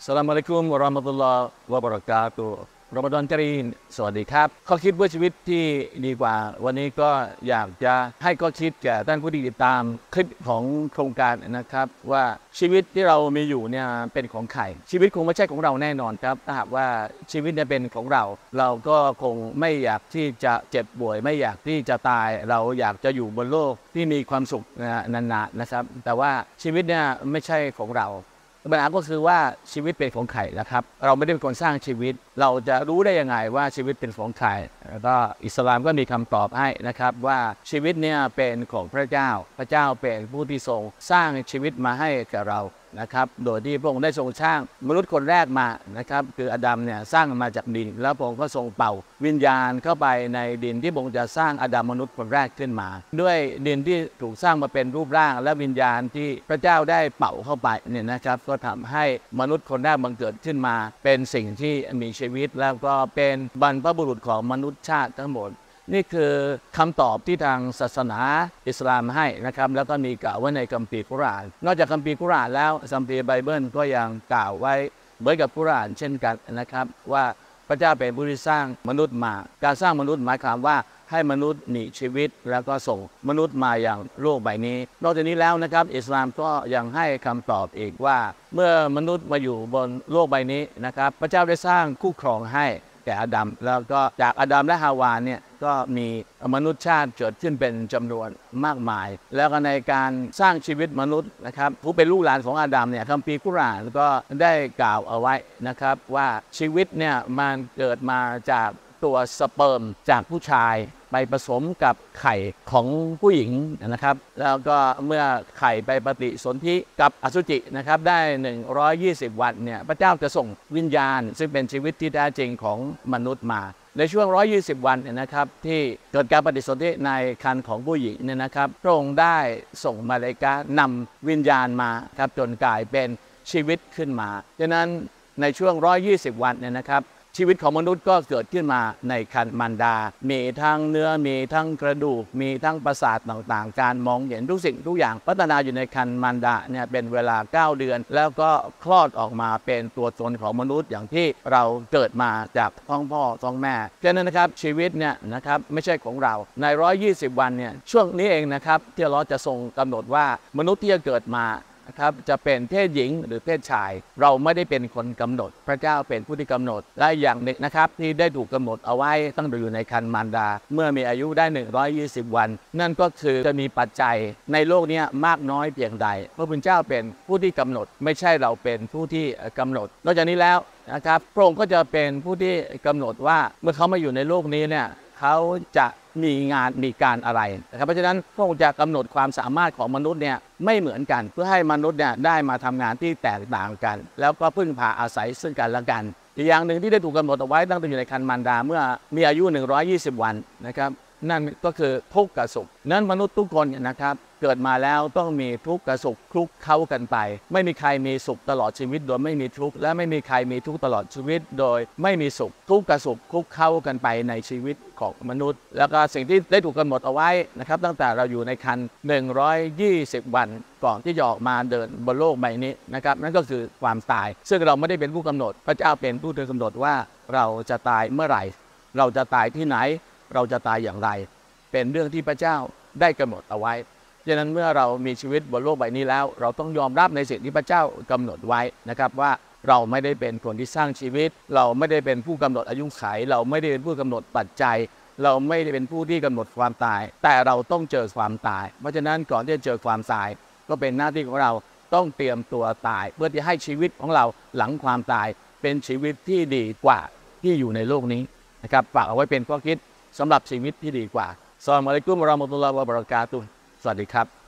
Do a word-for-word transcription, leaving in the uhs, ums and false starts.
สลามอะลัยกุมวะเราะมะตุลลอฮ์วะบะเราะกาตุฮ์รอมฎอนกะรีมสวัสดีครับข้อคิดเพื่อชีวิตที่ดีกว่าวันนี้ก็อยากจะให้ข้อคิดแก่ท่านผู้ที่ติดตามคลิปของโครงการนะครับว่าชีวิตที่เรามีอยู่เนี่ยเป็นของใครชีวิตคงไม่ใช่ของเราแน่นอนครับถ้าหากว่าชีวิตเนี่ยเป็นของเรา เราก็คงไม่อยากที่จะเจ็บป่วยไม่อยากที่จะตายเราอยากจะอยู่บนโลกที่มีความสุขนานๆนะครับแต่ว่าชีวิตเนี่ยไม่ใช่ของเราปัญหาก็คือว่าชีวิตเป็นของใครนะครับเราไม่ได้เป็นคนสร้างชีวิตเราจะรู้ได้ยังไงว่าชีวิตเป็นของใครแล้วก็อิสลามก็มีคำตอบให้นะครับว่าชีวิตเนี่ยเป็นของพระเจ้าพระเจ้าเป็นผู้ที่ทรงสร้างชีวิตมาให้แก่เรานะครับโดยที่พระองค์ได้ทรงสร้างมนุษย์คนแรกมานะครับคืออาดัมเนี่ยสร้างมาจากดินแล้วพระองค์ก็ทรงเป่าวิญญาณเข้าไปในดินที่พระองค์จะสร้างอาดัมมนุษย์คนแรกขึ้นมาด้วยดินที่ถูกสร้างมาเป็นรูปร่างและวิญญาณที่พระเจ้าได้เป่าเข้าไปเนี่ยนะครับก็ทำให้มนุษย์คนแรกบังเกิดขึ้นมาเป็นสิ่งที่มีชีวิตแล้วก็เป็นบรรพบุรุษของมนุษยชาติทั้งหมดนี่คือคำตอบที่ทางศาสนาอิสลามให้นะครับแล้วก็มีกล่าวไว้ในคัมภีร์กุรอานนอกจากคัมภีร์กุรอานแล้วคัมภีร์ไบเบิลก็ยังกล่าวไว้เหมือนกับกุรอานเช่นกันนะครับว่าพระเจ้าเป็นผู้ที่สร้างมนุษย์มาการสร้างมนุษย์หมายความว่าให้มนุษย์มีชีวิตแล้วก็ส่งมนุษย์มาอย่างโลกใบนี้นอกจากนี้แล้วนะครับอิสลามก็ยังให้คำตอบอีกว่าเมื่อมนุษย์มาอยู่บนโลกใบนี้นะครับพระเจ้าได้สร้างคู่ครองให้แก่อาดัมแล้วก็จากอาดัมและฮาวาเนี่ยก็มีมนุษยชาติเกิดขึ้นเป็นจำนวนมากมายแล้วก็ในการสร้างชีวิตมนุษย์นะครับผู้เป็นลูกหลานของอาดัมเนี่ยคัมภีร์กุรอานก็ได้กล่าวเอาไว้นะครับว่าชีวิตเนี่ยมันเกิดมาจากตัวสเปิร์มจากผู้ชายไปผสมกับไข่ของผู้หญิงนะครับแล้วก็เมื่อไข่ไปปฏิสนธิกับอสุจินะครับได้หนึ่งร้อยยี่สิบวันเนี่ยพระเจ้าจะส่งวิญญาณซึ่งเป็นชีวิตที่แท้จริงของมนุษย์มาในช่วงหนึ่งร้อยยี่สิบวันเนี่ยนะครับที่เกิดการปฏิสนธิในครรภ์ของผู้หญิงเนี่ยนะครับพระองค์ได้ส่งมาเลาอิกะห์นำวิญญาณมาครับจนกลายเป็นชีวิตขึ้นมาดังนั้นในช่วงหนึ่งร้อยยี่สิบวันเนี่ยนะครับชีวิตของมนุษย์ก็เกิดขึ้นมาในครรภ์มารดามีทั้งเนื้อมีทั้งกระดูกมีทั้งประสาทต่างๆการมองเห็นทุกสิ่งทุกอย่างพัฒนาอยู่ในครรภ์มารดาเนี่ยเป็นเวลาเก้าเดือนแล้วก็คลอดออกมาเป็นตัวตนของมนุษย์อย่างที่เราเกิดมาจากท้องพ่อท้องแม่ฉะนั้นนะครับชีวิตเนี่ยนะครับไม่ใช่ของเราในหนึ่งร้อยยี่สิบวันเนี่ยช่วงนี้เองนะครับที่เราจะทรงกำหนดว่ามนุษย์ที่จะเกิดมานะครับจะเป็นเพศหญิงหรือเพศชายเราไม่ได้เป็นคนกำหนดพระเจ้าเป็นผู้ที่กำหนดและอย่างหนึ่งนะครับที่ได้ถูกกำหนดเอาไว้ตั้งแต่อยู่ในครรภ์มารดาเมื่อมีอายุได้หนึ่งร้อยยี่สิบวันนั่นก็คือจะมีปัจจัยในโลกนี้มากน้อยเพียงใดพระผู้เป็นเจ้าเป็นผู้ที่กำหนดไม่ใช่เราเป็นผู้ที่กำหนดนอกจากนี้แล้วนะครับพระองค์ก็จะเป็นผู้ที่กำหนดว่าเมื่อเขามาอยู่ในโลกนี้เนี่ยเขาจะมีงานมีการอะไรนะครับเพราะฉะนั้นพระองค์จะกำหนดความสามารถของมนุษย์เนี่ยไม่เหมือนกันเพื่อให้มนุษย์เนี่ยได้มาทำงานที่แตกต่างกันแล้วก็พึ่งพาอาศัยซึ่งกันและกันอีกอย่างหนึ่งที่ได้ถูกกำหนดเอาไว้ตั้งแต่อยู่ในครรภ์มารดาเมื่อมีอายุหนึ่งร้อยยี่สิบวันนะครับนั่นก็คือทุกข์กับสุขนั้นมนุษย์ทุกคนนะครับเกิดมาแล้วต้องมีทุกข์กับสุขคลุกเข้ากันไปไม่มีใครมีสุขตลอดชีวิตโดยไม่มีทุกข์และไม่มีใครมีทุกข์ตลอดชีวิตโดยไม่มีสุขทุกข์กับสุขคลุกเข้ากันไปในชีวิตของมนุษย์แล้วก็สิ่งที่ได้ถูกกำหนดเอาไว้นะครับตั้งแต่เราอยู่ในครรภ์หนึ่งร้อยยี่สิบวันก่อนที่จะออกมาเดินบนโลกใบนี้นะครับนั่นก็คือความตายซึ่งเราไม่ได้เป็นผู้กำหนดพระเจ้าเป็นผู้กำหนดว่าเราจะตายเมื่อไหร่เราจะตายที่ไหนเราจะตายอย่างไรเป็นเรื่องที่พระเจ้าได้กำหนดเอาไว้ดังนั้นเมื่อเรามีชีวิตบนโลกใบนี้แล้วเราต้องยอมรับในสิ่งที่พระเจ้ากำหนดไว้นะครับว่าเราไม่ได้เป็นคนที่สร้างชีวิตเราไม่ได้เป็นผู้กำหนดอายุขัยเราไม่ได้เป็นผู้กำหนดปัจจัยเราไม่ได้เป็นผู้ที่กำหนดความตายแต่เราต้องเจอความตายเพราะฉะนั้นก่อนที่จะเจอความตายก็เป็นหน้าที่ของเราต้องเตรียมตัวตายเพื่อที่ให้ชีวิตของเราหลังความตายเป็นชีวิตที่ดีกว่าที่อยู่ในโลกนี้นะครับฝากเอาไว้เป็นข้อคิดสำหรับชีวิตที่ดีกว่าอัสสลามุอะลัยกุมวะเราะมะตุลลอฮ์วะบะเราะกาตุฮ์สวัสดีครับ